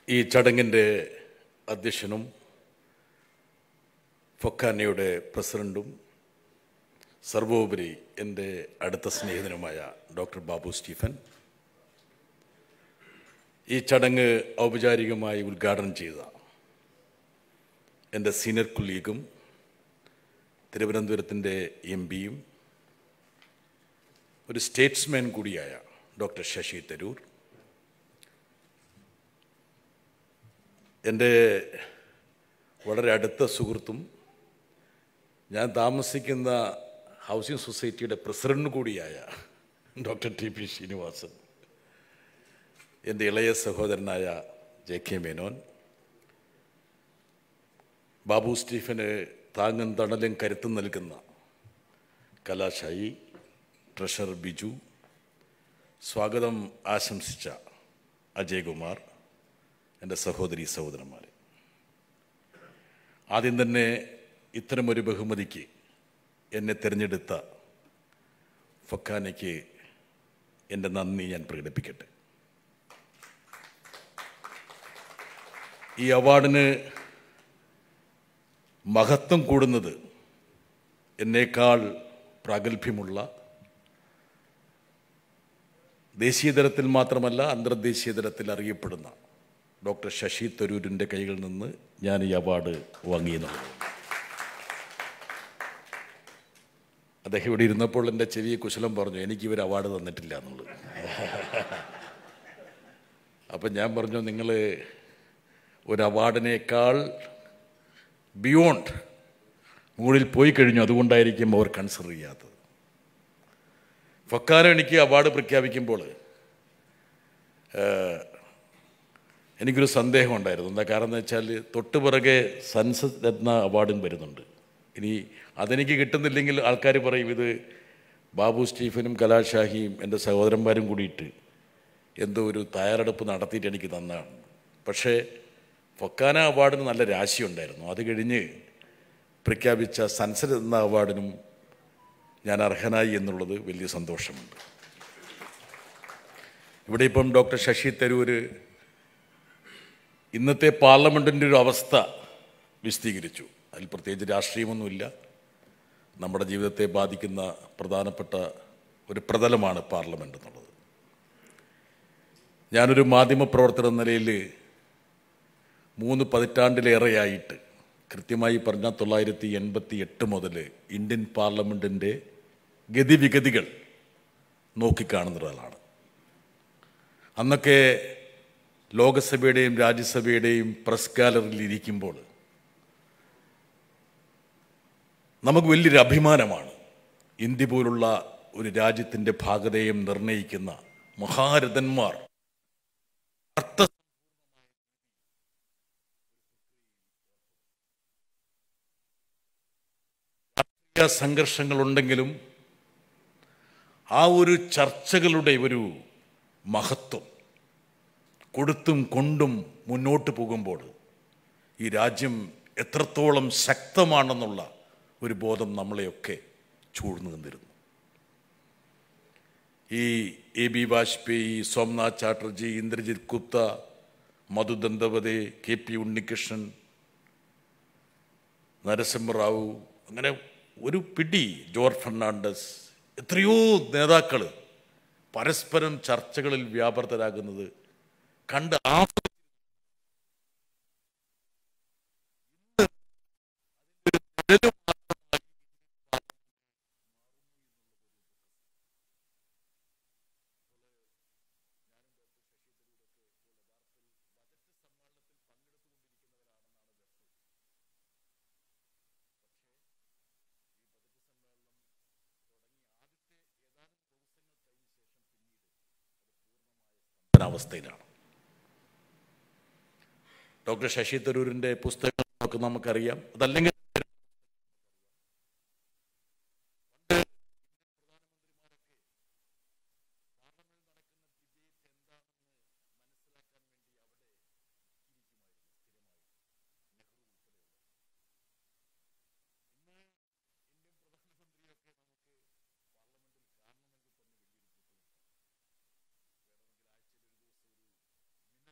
ഈ ചടങ്ങിൻ്റെ അധ്യക്ഷനും ഫൊക്കാനയുടെ പ്രസിഡൻറ്റും സർവോപരി എൻ്റെ അടുത്ത സ്നേഹിതനുമായ ഡോക്ടർ ബാബു സ്റ്റീഫൻ, ഈ ചടങ്ങ് ഔപചാരികമായി ഉദ്ഘാടനം ചെയ്ത എൻ്റെ സീനിയർ കൊളീഗും തിരുവനന്തപുരത്തിൻ്റെ എംപിയും ഒരു സ്റ്റേറ്റ്സ്മാൻ കൂടിയായ ഡോക്ടർ ശശി തരൂർ, എൻ്റെ വളരെ അടുത്ത സുഹൃത്തും ഞാൻ താമസിക്കുന്ന ഹൗസിംഗ് സൊസൈറ്റിയുടെ പ്രസിഡന്റ് കൂടിയായ ഡോക്ടർ ടി പി ശ്രീനിവാസൻ, എൻ്റെ ഇളയ സഹോദരനായ ജെ കെ മേനോൻ, ബാബു സ്റ്റീഫന് താങ്ങും തണലും കരുത്തും നൽകുന്ന കലാശായി, ട്രഷറർ ബിജു, സ്വാഗതം ആശംസിച്ച അജയ്കുമാർ, എൻ്റെ സഹോദരി സഹോദരന്മാർ, ആദ്യം തന്നെ ഇത്തരമൊരു ബഹുമതിക്ക് എന്നെ തിരഞ്ഞെടുത്ത ഫൊക്കാനയ്ക്ക് എൻ്റെ നന്ദി ഞാൻ പ്രകടിപ്പിക്കട്ടെ. ഈ അവാർഡിന് മഹത്വം കൂടുന്നത് എന്നേക്കാൾ പ്രാഗൽഭ്യമുള്ള, ദേശീയ തലത്തിൽ മാത്രമല്ല അന്തർദേശീയ തലത്തിൽ അറിയപ്പെടുന്ന ഡോക്ടർ ശശി തരൂരിൻ്റെ കൈകളിൽ നിന്ന് ഞാൻ ഈ അവാർഡ് വാങ്ങിയെന്നുള്ളത്. അദ്ദേഹം ഇവിടെ ഇരുന്നപ്പോൾ എൻ്റെ ചെവിയെ കുശലം പറഞ്ഞു, എനിക്കിവർ അവാർഡ് തന്നിട്ടില്ല എന്നുള്ളത്. അപ്പം ഞാൻ പറഞ്ഞു, നിങ്ങൾ ഒരു അവാർഡിനേക്കാൾ ബിയോണ്ട് മുകളിൽ പോയി കഴിഞ്ഞു, അതുകൊണ്ടായിരിക്കും അവർ കൺസിഡർ ചെയ്യാത്തത്. ഫൊക്കാന എനിക്ക് അവാർഡ് പ്രഖ്യാപിക്കുമ്പോൾ എനിക്കൊരു സന്ദേഹം ഉണ്ടായിരുന്നു. എന്താ കാരണം എന്ന് വെച്ചാൽ തൊട്ടുപിറകെ സൻസദ് രത്ന അവാർഡും വരുന്നുണ്ട്. ഇനി അതെനിക്ക് കിട്ടുന്നില്ലെങ്കിൽ ആൾക്കാർ പറയും ഇത് ബാബു സ്റ്റീഫനും കലാഷാഹിയും എൻ്റെ സഹോദരന്മാരും കൂടിയിട്ട് എന്തോ ഒരു തയ്യാറെടുപ്പ് നടത്തിയിട്ട് എനിക്ക് തന്നതാണ്. പക്ഷേ ഫൊക്കാന അവാർഡിന് നല്ല രാശിയുണ്ടായിരുന്നു. അത് കഴിഞ്ഞ് പ്രഖ്യാപിച്ച സൻസദ് രത്ന അവാർഡിനും ഞാൻ അർഹനായി എന്നുള്ളത് വലിയ സന്തോഷമുണ്ട്. ഇവിടെ ഇപ്പം ഡോക്ടർ ശശി തരൂർ ഇന്നത്തെ പാർലമെൻറ്റിൻ്റെ ഒരു അവസ്ഥ വിശദീകരിച്ചു. അതിൽ പ്രത്യേകിച്ച് രാഷ്ട്രീയമൊന്നുമില്ല. നമ്മുടെ ജീവിതത്തെ ബാധിക്കുന്ന പ്രധാനപ്പെട്ട ഒരു പ്രതലമാണ് പാർലമെൻറ്റ് എന്നുള്ളത്. ഞാനൊരു മാധ്യമപ്രവർത്തകർ എന്ന നിലയിൽ 3 പതിറ്റാണ്ടിലേറെയായിട്ട്, കൃത്യമായി പറഞ്ഞാൽ 1988 മുതൽ ഇന്ത്യൻ പാർലമെൻറ്റിൻ്റെ ഗതിവിഗതികൾ നോക്കിക്കാണുന്ന ഒരാളാണ്. അന്നൊക്കെ ലോകസഭയുടെയും രാജ്യസഭയുടെയും പ്രസ് ഗാലറിയിൽ ഇരിക്കുമ്പോൾ നമുക്ക് വലിയൊരു അഭിമാനമാണ്. ഇന്ത്യ പോലുള്ള ഒരു രാജ്യത്തിൻ്റെ ഭാഗതയും നിർണ്ണയിക്കുന്ന മഹാരഥന്മാർ സംഘർഷങ്ങളുണ്ടെങ്കിലും ആ ഒരു ചർച്ചകളുടെ ഒരു മഹത്വം കൊടുത്തും കൊണ്ടും മുന്നോട്ട് പോകുമ്പോൾ ഈ രാജ്യം എത്രത്തോളം ശക്തമാണെന്നുള്ള ഒരു ബോധം നമ്മളെയൊക്കെ ചൂഴ്ന്നു നിന്നിരുന്നു. ഈ A B Vajpayee, Somnath Chatterjee, Indrajit Gupta, Madhu Dandavate, K P Unnikrishnan, Narasimha Rao, അങ്ങനെ ഒരു പിടി, ജോർജ് ഫെർണാണ്ടസ്, എത്രയോ നേതാക്കൾ പരസ്പരം ചർച്ചകളിൽ വ്യാപൃതരാകുന്നത് കണ്ട് അവസ്ഥയിലാണ്. ഡോക്ടർ ശശി തരൂരിൻ്റെ പുസ്തകങ്ങളൊക്കെ നമുക്കറിയാം. അതല്ലെങ്കിൽ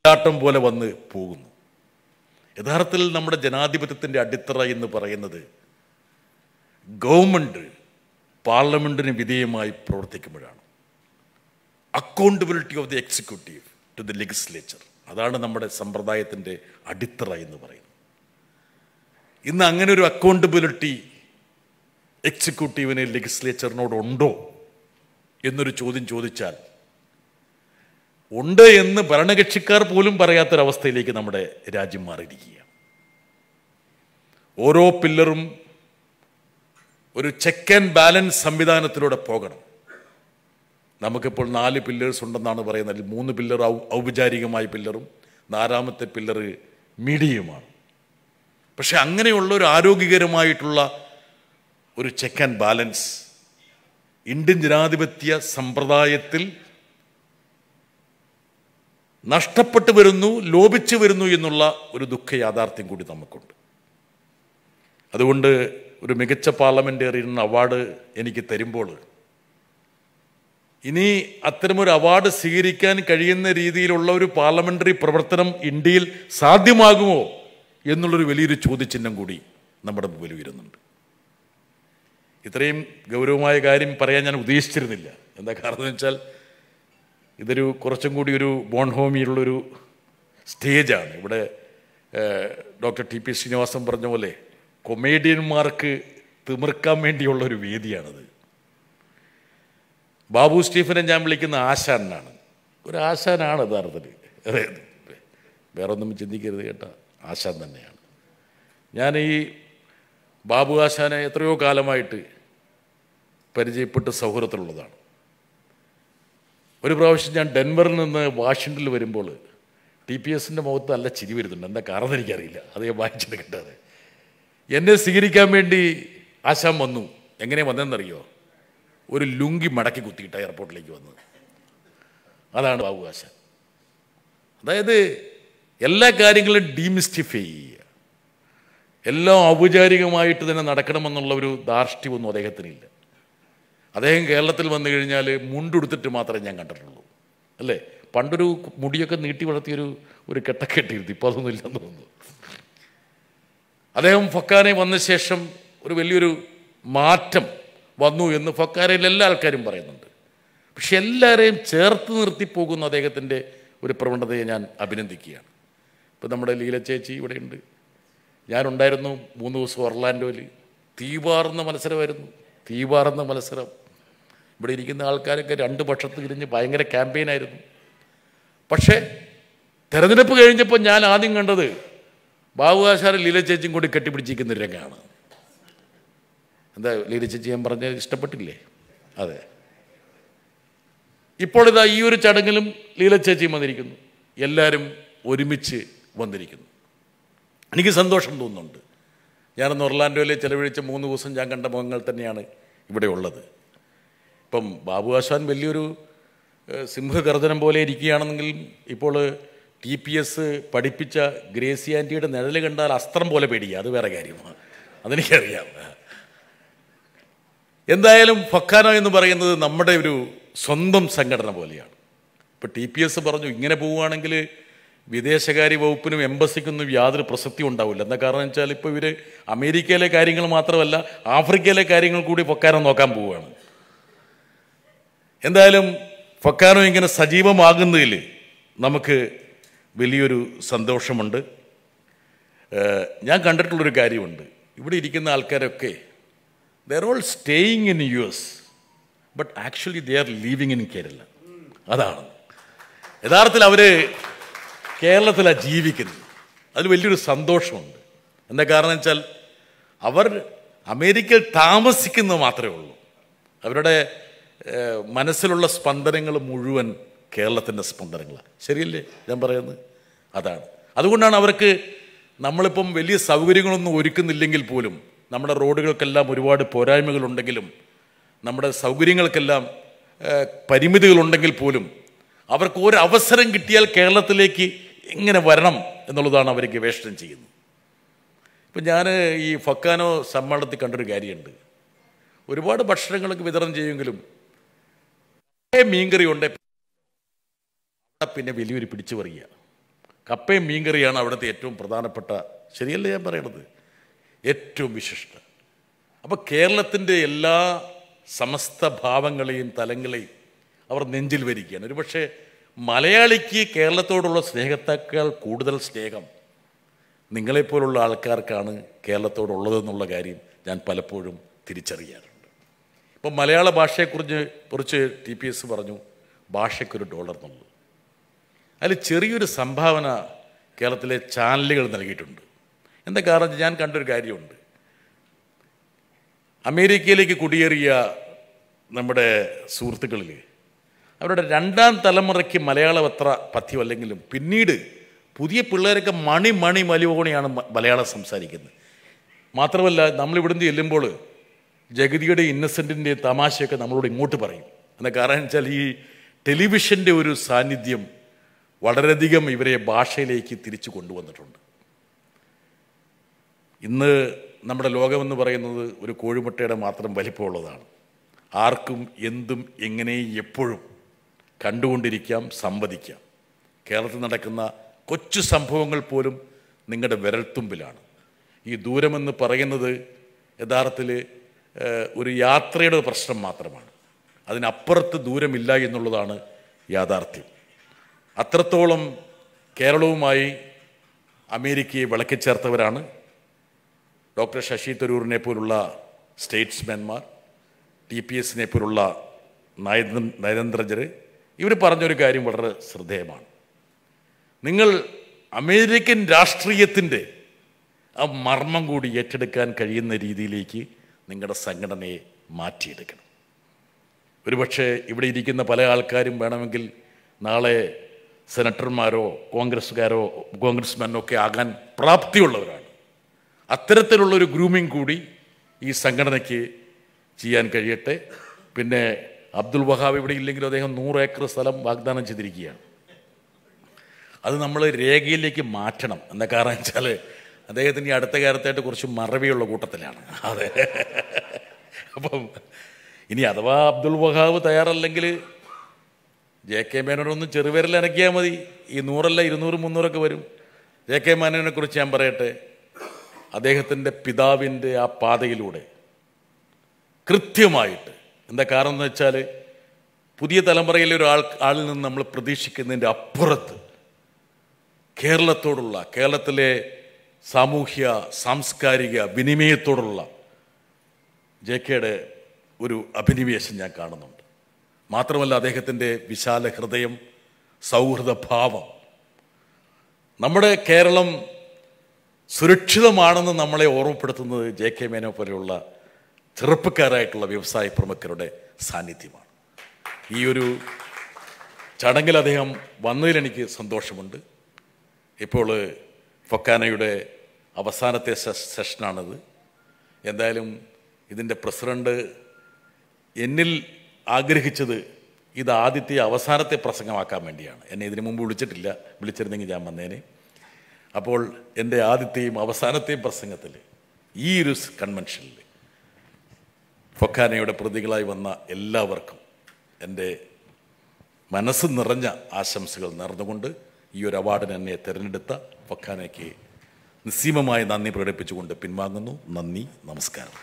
ആട്ടം പോലെ വന്ന് പോകുന്നു. യഥാർത്ഥത്തിൽ നമ്മുടെ ജനാധിപത്യത്തിൻ്റെ അടിത്തറ എന്ന് പറയുന്നത് ഗവൺമെൻറ് പാർലമെൻറ്റിന് വിധേയമായി പ്രവർത്തിക്കുമ്പോഴാണ്. Accountability of the executive to the legislature, അതാണ് നമ്മുടെ സമ്പ്രദായത്തിൻ്റെ അടിത്തറ എന്ന് പറയുന്നത്. ഇന്ന് അങ്ങനെ ഒരു അക്കൗണ്ടബിലിറ്റി എക്സിക്യൂട്ടീവിന് ലെജിസ്ലേച്ചറിനോടുണ്ടോ എന്നൊരു ചോദ്യം ചോദിച്ചാൽ ഉണ്ട് എന്ന് ഭരണകക്ഷിക്കാർ പോലും പറയാത്തൊരവസ്ഥയിലേക്ക് നമ്മുടെ രാജ്യം മാറിയിരിക്കുകയാണ്. ഓരോ പില്ലറും ഒരു ചെക്ക് ആൻഡ് ബാലൻസ് സംവിധാനത്തിലൂടെ പോകണം. നമുക്കിപ്പോൾ 4 പില്ലേഴ്സ് ഉണ്ടെന്നാണ് പറയുന്നത്. 3 പില്ലർ ഔപചാരികമായ പില്ലറും 4ാമത്തെ പില്ലർ മീഡിയയുമാണ്. പക്ഷെ അങ്ങനെയുള്ള ഒരു ആരോഗ്യകരമായിട്ടുള്ള ഒരു ചെക്ക് ആൻഡ് ബാലൻസ് ഇന്ത്യൻ ജനാധിപത്യ സമ്പ്രദായത്തിൽ നഷ്ടപ്പെട്ടു വരുന്നു, ലോപിച്ചു വരുന്നു എന്നുള്ള ഒരു ദുഃഖ യാഥാർത്ഥ്യം കൂടി നമുക്കുണ്ട്. അതുകൊണ്ട് ഒരു മികച്ച പാർലമെൻറ്റേറിയൻ അവാർഡ് എനിക്ക് തരുമ്പോൾ ഇനി അത്തരമൊരു അവാർഡ് സ്വീകരിക്കാൻ കഴിയുന്ന രീതിയിലുള്ള ഒരു പാർലമെൻ്ററി പ്രവർത്തനം ഇന്ത്യയിൽ സാധ്യമാകുമോ എന്നുള്ളൊരു വലിയൊരു ചോദ്യചിഹ്നം കൂടി നമ്മുടെ മുമ്പിൽ വരുന്നുണ്ട്. ഇത്രയും ഗൗരവമായ കാര്യം പറയാൻ ഞാൻ ഉദ്ദേശിച്ചിരുന്നില്ല. എന്താ കാരണം എന്ന് വെച്ചാൽ ഇതൊരു കുറച്ചും കൂടി ഒരു ബോൺഹോമിയുള്ളൊരു സ്റ്റേജാണ്. ഇവിടെ ഡോക്ടർ ടി.പി. ശ്രീനിവാസൻ പറഞ്ഞ പോലെ കൊമേഡിയന്മാർക്ക് തിമിർക്കാൻ വേണ്ടിയുള്ളൊരു വേദിയാണത്. ബാബു സ്റ്റീഫനെ ഞാൻ വിളിക്കുന്ന ആശാനാണ്. ഒരു ആശാനാണ് യഥാർത്ഥത്തിൽ. അതെ, വേറൊന്നും ചിന്തിക്കരുത് കേട്ടോ, ആശാൻ തന്നെയാണ്. ഞാൻ ഈ ബാബു ആശാനെ എത്രയോ കാലമായിട്ട് പരിചയപ്പെട്ട് സൗഹൃദത്തിലുള്ളതാണ്. ഒരു പ്രാവശ്യം ഞാൻ ഡെൻവറിൽ നിന്ന് വാഷിങ്ടണിൽ വരുമ്പോൾ TPSൻ്റെ മുഖത്ത് നല്ല ചിരി വരുന്നുണ്ട്. എന്താ കാരണം എനിക്കറിയില്ല, അത് ഞാൻ വായിച്ചെടുക്കട്ടെ. അതെ, എന്നെ സ്വീകരിക്കാൻ വേണ്ടി ആശാൻ വന്നു. എങ്ങനെ വന്നതെന്നറിയോ? ഒരു ലുങ്കി മടക്കി കുത്തിയിട്ട് എയർപോർട്ടിലേക്ക് വന്നത്. അതാണ് ബാബു ആശാൻ. അതായത് എല്ലാ കാര്യങ്ങളും ഡീമിസ്റ്റിഫൈ ചെയ്യുക, എല്ലാം ഔപചാരികമായിട്ട് തന്നെ നടക്കണമെന്നുള്ള ഒരു ധാർഷ്ട്യമൊന്നും അദ്ദേഹത്തിനില്ല. അദ്ദേഹം കേരളത്തിൽ വന്നു കഴിഞ്ഞാൽ മുണ്ടുടുത്തിട്ട് മാത്രമേ ഞാൻ കണ്ടിട്ടുള്ളൂ. അല്ലേ, പണ്ടൊരു മുടിയൊക്കെ നീട്ടി വളർത്തിയൊരു കെട്ടൊക്കെ ഇട്ടിരുന്നു. ഇപ്പോൾ അതൊന്നും ഇല്ലെന്ന് തോന്നുന്നു. അദ്ദേഹം ഫൊക്കാനെ വന്ന ശേഷം ഒരു വലിയൊരു മാറ്റം വന്നു എന്ന് ഫൊക്കാനയിൽ എല്ലാ ആൾക്കാരും പറയുന്നുണ്ട്. പക്ഷെ എല്ലാവരെയും ചേർത്ത് നിർത്തിപ്പോകുന്ന അദ്ദേഹത്തിൻ്റെ ഒരു പ്രവണതയെ ഞാൻ അഭിനന്ദിക്കുകയാണ്. ഇപ്പം നമ്മുടെ ലീല ചേച്ചി ഇവിടെയുണ്ട്, ഞാനുണ്ടായിരുന്നു 3 ദിവസം ഒർലാൻഡോയിൽ. തീവാർന്ന മത്സരമായിരുന്നു, തീവാർന്ന മത്സരം. ഇവിടെ ഇരിക്കുന്ന ആൾക്കാരൊക്കെ 2 പക്ഷത്ത് തിരിഞ്ഞ് ഭയങ്കര ക്യാമ്പയിനായിരുന്നു. പക്ഷേ തെരഞ്ഞെടുപ്പ് കഴിഞ്ഞപ്പോൾ ഞാൻ ആദ്യം കണ്ടത് ബാബു ആശാനും ലീല ചേച്ചിയും കൂടി കെട്ടിപ്പിടിച്ചിരിക്കുന്ന ഒരു രംഗമാണ്. എന്താ ലീല ചേച്ചി ഞാൻ പറഞ്ഞ ഇഷ്ടപ്പെട്ടില്ലേ? അതെ. ഇപ്പോൾ ഇതാ ഈ ഒരു ചടങ്ങിലും ലീല ചേച്ചിയും വന്നിരിക്കുന്നു, എല്ലാവരും ഒരുമിച്ച് വന്നിരിക്കുന്നു. എനിക്ക് സന്തോഷം തോന്നുന്നുണ്ട്. ഞാനന്ന് ഒർലാൻഡോയിൽ ചിലവഴിച്ച 3 ദിവസം ഞാൻ കണ്ട മുഖങ്ങൾ തന്നെയാണ് ഇവിടെ ഉള്ളത്. ഇപ്പം ബാബു ആശാൻ വലിയൊരു സിംഹഗർജനം പോലെ ഇരിക്കുകയാണെന്നെങ്കിൽ ഇപ്പോൾ TPS പഠിപ്പിച്ച ഗ്രേസി ആൻറ്റിയുടെ നിഴൽ കണ്ടാൽ അസ്ത്രം പോലെ പേടിക്കുക, അത് വേറെ കാര്യമാണ്, അതെനിക്കറിയാം. എന്തായാലും ഫൊക്കാനോ എന്ന് പറയുന്നത് നമ്മുടെ ഒരു സ്വന്തം സംഘടന പോലെയാണ്. ഇപ്പോൾ TPS പറഞ്ഞു ഇങ്ങനെ പോവുകയാണെങ്കിൽ വിദേശകാര്യ വകുപ്പിനും എംബസിക്കൊന്നും യാതൊരു പ്രസക്തി ഉണ്ടാവില്ല. എന്താ കാരണം വെച്ചാൽ ഇപ്പോൾ ഇവർ അമേരിക്കയിലെ കാര്യങ്ങൾ മാത്രമല്ല ആഫ്രിക്കയിലെ കാര്യങ്ങൾ കൂടി ഫൊക്കാനോ നോക്കാൻ പോവുകയാണ്. എന്തായാലും ഫൊക്കാനോ ഇങ്ങനെ സജീവമാകുന്നതിൽ നമുക്ക് വലിയൊരു സന്തോഷമുണ്ട്. ഞാൻ കണ്ടിട്ടുള്ളൊരു കാര്യമുണ്ട്, ഇവിടെ ഇരിക്കുന്ന ആൾക്കാരൊക്കെ they are all staying in US, but actually they are leaving in Kerala. അതാണ് യഥാർത്ഥത്തിൽ അവർ കേരളത്തിലാണ് ജീവിക്കുന്നത്. അതിൽ വലിയൊരു സന്തോഷമുണ്ട്. എന്താ കാരണം വെച്ചാൽ അവർ അമേരിക്കയിൽ താമസിക്കുന്നത് മാത്രമേ ഉള്ളൂ. അവരുടെ മനസ്സിലുള്ള സ്പന്ദനങ്ങൾ മുഴുവൻ കേരളത്തിൻ്റെ സ്പന്ദനങ്ങളാണ്. ശരിയല്ലേ ഞാൻ പറയുന്നത്? അതാണ്. അതുകൊണ്ടാണ് അവർക്ക് നമ്മളിപ്പം വലിയ സൗകര്യങ്ങളൊന്നും ഒരുക്കുന്നില്ലെങ്കിൽ പോലും, നമ്മുടെ റോഡുകൾക്കെല്ലാം ഒരുപാട് പോരായ്മകളുണ്ടെങ്കിലും, നമ്മുടെ സൗകര്യങ്ങൾക്കെല്ലാം പരിമിതികളുണ്ടെങ്കിൽ പോലും അവർക്ക് ഒരു അവസരം കിട്ടിയാൽ കേരളത്തിലേക്ക് എങ്ങനെ വരണം എന്നുള്ളതാണ് അവർ ഗവേഷണം ചെയ്യുന്നത്. ഇപ്പം ഞാൻ ഈ ഫൊക്കാനോ സമ്മേളനത്തിൽ കണ്ടൊരു കാര്യമുണ്ട്. ഒരുപാട് ഭക്ഷണങ്ങളൊക്കെ വിതരണം ചെയ്യുമെങ്കിലും മീൻകറി ഉണ്ട്, പിന്നെ വലിയൊരു പിടിച്ചു പറയുക. കപ്പയും മീൻകറിയാണ് അവിടുത്തെ ഏറ്റവും പ്രധാനപ്പെട്ട, ശരിയല്ലേ ഞാൻ പറയണത്, ഏറ്റവും വിശിഷ്ട. അപ്പോൾ കേരളത്തിൻ്റെ എല്ലാ സമസ്ത ഭാവങ്ങളെയും തലങ്ങളെയും അവർ നെഞ്ചിൽ വരികയാണ്. ഒരുപക്ഷെ മലയാളിക്ക് കേരളത്തോടുള്ള സ്നേഹത്തേക്കാൾ കൂടുതൽ സ്നേഹം നിങ്ങളെപ്പോലുള്ള ആൾക്കാർക്കാണ് കേരളത്തോടുള്ളതെന്നുള്ള കാര്യം ഞാൻ പലപ്പോഴും തിരിച്ചറിയാറുണ്ട്. ഇപ്പം മലയാള ഭാഷയെക്കുറിച്ച് TPS പറഞ്ഞു, ഭാഷയ്ക്കൊരു $1 എന്നുള്ളത്. അതിൽ ചെറിയൊരു സംഭാവന കേരളത്തിലെ ചാനലുകൾ നൽകിയിട്ടുണ്ട്. എന്താ കാരണം, ഞാൻ കണ്ടൊരു കാര്യമുണ്ട്. അമേരിക്കയിലേക്ക് കുടിയേറിയ നമ്മുടെ സുഹൃത്തുക്കളിൽ അവരുടെ 2ാം തലമുറയ്ക്ക് മലയാളം അത്ര പഥ്യമല്ലെങ്കിലും പിന്നീട് പുതിയ പിള്ളേരൊക്കെ മണി മലിവോണിയാണ് മലയാളം സംസാരിക്കുന്നത്. മാത്രമല്ല, നമ്മളിവിടുന്ന് ചെല്ലുമ്പോൾ ജഗതിയുടെ ഇന്നസെൻറ്റിൻ്റെ തമാശയൊക്കെ നമ്മളോട് ഇങ്ങോട്ട് പറയും. എന്താ കാരണം വെച്ചാൽ ഈ ടെലിവിഷൻ്റെ ഒരു സാന്നിധ്യം വളരെയധികം ഇവരെ ഭാഷയിലേക്ക് തിരിച്ചു കൊണ്ടുവന്നിട്ടുണ്ട്. ഇന്ന് നമ്മുടെ ലോകമെന്ന് പറയുന്നത് ഒരു കോഴിമുട്ടയുടെ മാത്രം വലിപ്പമുള്ളതാണ്. ആർക്കും എന്തും എങ്ങനെയും എപ്പോഴും കണ്ടുകൊണ്ടിരിക്കാം, സംവദിക്കാം. കേരളത്തിൽ നടക്കുന്ന കൊച്ചു സംഭവങ്ങൾ പോലും നിങ്ങളുടെ വിരൽത്തുമ്പിലാണ്. ഈ ദൂരമെന്ന് പറയുന്നത് യഥാർത്ഥത്തിൽ ഒരു യാത്രയുടെ പ്രശ്നം മാത്രമാണ്. അതിനപ്പുറത്ത് ദൂരമില്ല എന്നുള്ളതാണ് യാഥാർത്ഥ്യം. അത്രത്തോളം കേരളവുമായി അമേരിക്കയെ വിളക്കിച്ചേർത്തവരാണ് ഡോക്ടർ ശശി തരൂരിനെ പോലുള്ള സ്റ്റേറ്റ്സ്മാൻമാർ, TPSനെ പോലുള്ള നയതന്ത്രജ്ഞർ. ഇവർ പറഞ്ഞൊരു കാര്യം വളരെ ശ്രദ്ധേയമാണ്. നിങ്ങൾ അമേരിക്കൻ രാഷ്ട്രീയത്തിൻ്റെ ആ മർമ്മം കൂടി ഏറ്റെടുക്കാൻ കഴിയുന്ന രീതിയിലേക്ക് നിങ്ങളുടെ സംഘടനയെ മാറ്റിയെടുക്കണം. ഒരുപക്ഷെ ഇവിടെ ഇരിക്കുന്ന പല ആൾക്കാരും വേണമെങ്കിൽ നാളെ സെനറ്റർമാരോ കോൺഗ്രസ്മാനോ ഒക്കെ ആകാൻ പ്രാപ്തിയുള്ളവരാണ്. അത്തരത്തിലുള്ളൊരു ഗ്രൂമിങ് കൂടി ഈ സംഘടനയ്ക്ക് ചെയ്യാൻ കഴിയട്ടെ. പിന്നെ അബ്ദുൽ വഹാബ് ഇവിടെ ഇല്ലെങ്കിലും അദ്ദേഹം 100 ഏക്കർ സ്ഥലം വാഗ്ദാനം ചെയ്തിരിക്കുകയാണ്. അത് നമ്മൾ രേഖയിലേക്ക് മാറ്റണം. എന്താ കാരണം വെച്ചാൽ അദ്ദേഹത്തിന് ഈ അടുത്ത കാലത്തായിട്ട് കുറച്ച് മറവിയുള്ള കൂട്ടത്തിലാണ്. അതെ, അപ്പം ഇനി അഥവാ അബ്ദുൽ വഹാബ് തയ്യാറല്ലെങ്കിൽ JK മേനോനൊന്ന് ചെറുവിരൽ അനക്കിയാൽ മതി. ഈ 100 അല്ല 200 300 വരും. JK മേനോനെ കുറിച്ച് ഞാൻ പറയട്ടെ, അദ്ദേഹത്തിൻ്റെ പിതാവിൻ്റെ ആ പാതയിലൂടെ കൃത്യമായിട്ട്, എന്താ കാരണം എന്ന് വെച്ചാൽ പുതിയ തലമുറയിലെ ആളിൽ നിന്ന് നമ്മൾ പ്രതീക്ഷിക്കുന്നതിൻ്റെ അപ്പുറത്ത് കേരളത്തോടുള്ള, കേരളത്തിലെ സാമൂഹ്യ സാംസ്കാരിക വിനിമയത്തോടുള്ള JKയുടെ ഒരു അഭിനിവേശം ഞാൻ കാണുന്നുണ്ട്. മാത്രമല്ല, അദ്ദേഹത്തിൻ്റെ വിശാല ഹൃദയം, സൗഹൃദ ഭാവം, നമ്മുടെ കേരളം സുരക്ഷിതമാണെന്ന് നമ്മളെ ഓർമ്മപ്പെടുത്തുന്നത് JK മേനോ പോലെയുള്ള ചെറുപ്പക്കാരായിട്ടുള്ള വ്യവസായ പ്രമുഖരുടെ സാന്നിധ്യമാണ്. ഈ ഒരു ചടങ്ങിൽ അദ്ദേഹം വന്നതിലെനിക്ക് സന്തോഷമുണ്ട്. ഇപ്പോൾ ഫൊക്കാനയുടെ അവസാനത്തെ സെഷനാണിത്. എന്തായാലും ഇതിൻ്റെ പ്രസിഡന്റ് എന്നിൽ ആഗ്രഹിച്ചത് ഇത് ആദ്യത്തെ അവസാനത്തെ പ്രസംഗമാക്കാൻ വേണ്ടിയാണ്. എന്നെ ഇതിനു മുമ്പ് വിളിച്ചിട്ടില്ല, വിളിച്ചിരുന്നെങ്കിൽ ഞാൻ വന്നേനെ. അപ്പോൾ എൻ്റെ ആദ്യത്തെയും അവസാനത്തെയും പ്രസംഗത്തിൽ ഈ ഒരു കൺവെൻഷനിൽ ഫൊക്കാനയുടെ പ്രതികളായി വന്ന എല്ലാവർക്കും എൻ്റെ മനസ്സ് നിറഞ്ഞ ആശംസകൾ നേർന്നുകൊണ്ട് ഈ ഒരു അവാർഡിന് എന്നെ തിരഞ്ഞെടുത്ത ഫൊക്കാനയ്ക്ക് നിസ്സീമമായ നന്ദി പ്രകടിപ്പിച്ചുകൊണ്ട് പിൻവാങ്ങുന്നു. നന്ദി, നമസ്കാരം.